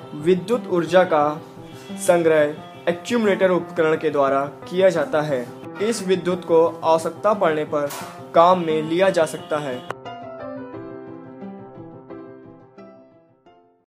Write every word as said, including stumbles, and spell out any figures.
विद्युत ऊर्जा का संग्रह एक्यूमुलेटर उपकरण के द्वारा किया जाता है। इस विद्युत को आवश्यकता पड़ने पर काम में लिया जा सकता है।